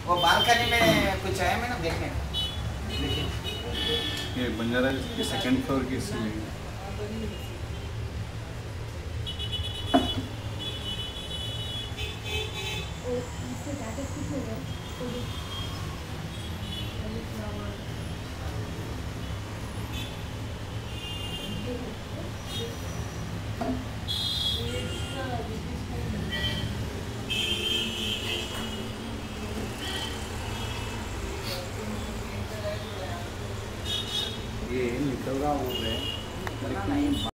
वो बालकनी में कुछ है मैडम देखने देखिए ये बंजारा की सेकंड फ्लोर की सीलिंग ये निकल रहा हूँ मैं।